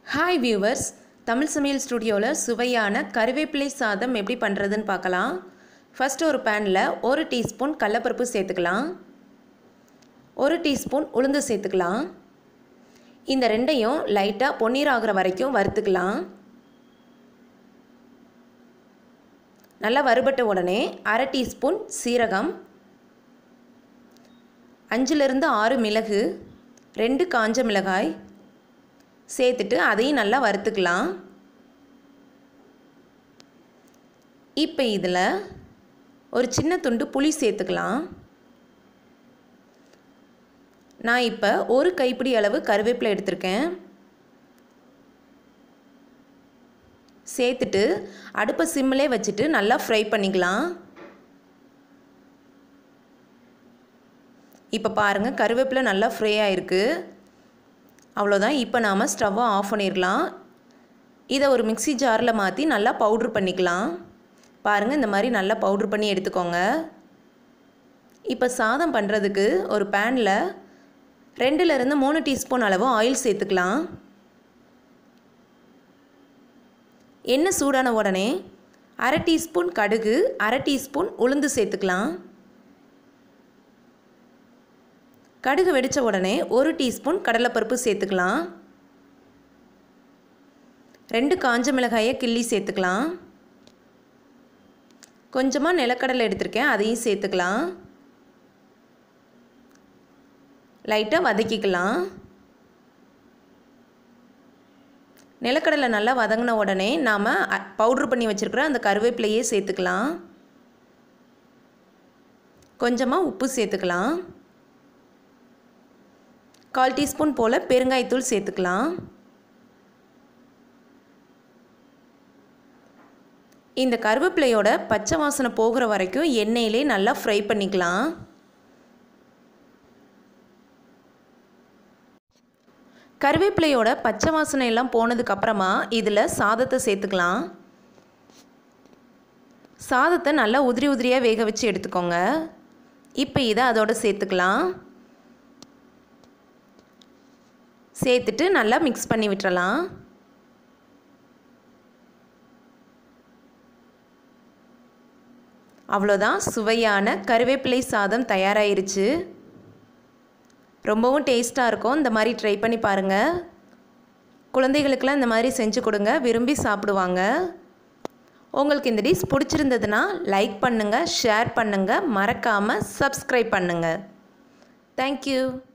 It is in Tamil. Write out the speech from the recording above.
Hi viewers, தமிழ் சமையல் ஸ்டுடியோவில் சுவையான கருவேப்பிலை சாதம் எப்படி பண்ணுறதுன்னு பார்க்கலாம். ஃபர்ஸ்ட் ஒரு பேனில் 1 டீஸ்பூன் கடலைப்பருப்பு சேர்த்துக்கலாம். 1 டீஸ்பூன் உளுந்து சேர்த்துக்கலாம். இந்த ரெண்டையும் லைட்டாக பொன்னீர் ஆகிற வரைக்கும் வறுத்துக்கலாம். நல்லா வறுபட்ட உடனே 1/2 டீஸ்பூன் சீரகம், 5லிருந்து 6 மிளகு, 2 காஞ்ச மிளகாய் சேர்த்துட்டு அதையும் நல்லா வறுத்துக்கலாம். இப்போ இதில் ஒரு சின்ன துண்டு புளி சேர்த்துக்கலாம். நான் இப்போ ஒரு கைப்பிடி அளவு கருவேப்பிலை எடுத்திருக்கேன். சேர்த்துட்டு அடுப்பை சிம்மிலே வச்சுட்டு நல்லா ஃப்ரை பண்ணிக்கலாம். இப்போ பாருங்கள், கருவேப்பிலை நல்லா ஃப்ரை ஆகிருக்கு. அவ்வளோதான். இப்போ நாம் ஸ்டவ்வை ஆஃப் பண்ணிடலாம். இதை ஒரு மிக்ஸி ஜாரில் மாற்றி நல்லா பவுட்ரு பண்ணிக்கலாம். பாருங்கள், இந்த மாதிரி நல்லா பவுட்ரு பண்ணி எடுத்துக்கோங்க. இப்போ சாதம் பண்ணுறதுக்கு ஒரு பேனில் 2லிருந்து 3 டீஸ்பூன் அளவு ஆயில் சேர்த்துக்கலாம். எண்ணெய் சூடான உடனே 1/2 டீஸ்பூன் கடுகு, 1/2 டீஸ்பூன் உளுந்து சேர்த்துக்கலாம். கடுகு வெடித்த உடனே 1 டீஸ்பூன் கடலைப்பருப்பு சேர்த்துக்கலாம். 2 காஞ்ச மிளகாயை கிள்ளி சேர்த்துக்கலாம். கொஞ்சமாக நிலக்கடலை எடுத்திருக்கேன், அதையும் சேர்த்துக்கலாம். லைட்டாக வதக்கிக்கலாம். நிலக்கடலை நல்லா வதங்கின உடனே நாம் பவுட்ரு பண்ணி வச்சுருக்கிற அந்த கருவேப்பிலையே சேர்த்துக்கலாம். கொஞ்சமாக உப்பு சேர்த்துக்கலாம். 1/4 டீஸ்பூன் போல் பெருங்காயத்தூள் சேர்த்துக்கலாம். இந்த கருவேப்பிலையோட பச்சை வாசனை போகிற வரைக்கும் எண்ணெயிலே நல்லா ஃப்ரை பண்ணிக்கலாம். கருவேப்பிலையோட பச்சை வாசனை எல்லாம் போனதுக்கப்புறமா இதில் சாதத்தை சேர்த்துக்கலாம். சாதத்தை நல்லா உதிரி உதிரியாக வேக வச்சு எடுத்துக்கோங்க. இப்போ இதை அதோடு சேர்த்துக்கலாம். சேர்த்துட்டு நல்லா மிக்ஸ் பண்ணி விட்டுறலாம். அவ்வளோதான், சுவையான கருவேப்பிலை சாதம் தயாராகிருச்சு. ரொம்பவும் டேஸ்ட்டாக இருக்கும். இந்த மாதிரி ட்ரை பண்ணி பாருங்கள். குழந்தைகளுக்கெல்லாம் இந்த மாதிரி செஞ்சு கொடுங்க, விரும்பி சாப்பிடுவாங்க. உங்களுக்கு இந்த டிஷ் பிடிச்சிருந்ததுன்னா லைக் பண்ணுங்கள், ஷேர் பண்ணுங்கள், மறக்காமல் சப்ஸ்கிரைப் பண்ணுங்கள். தேங்க்யூ.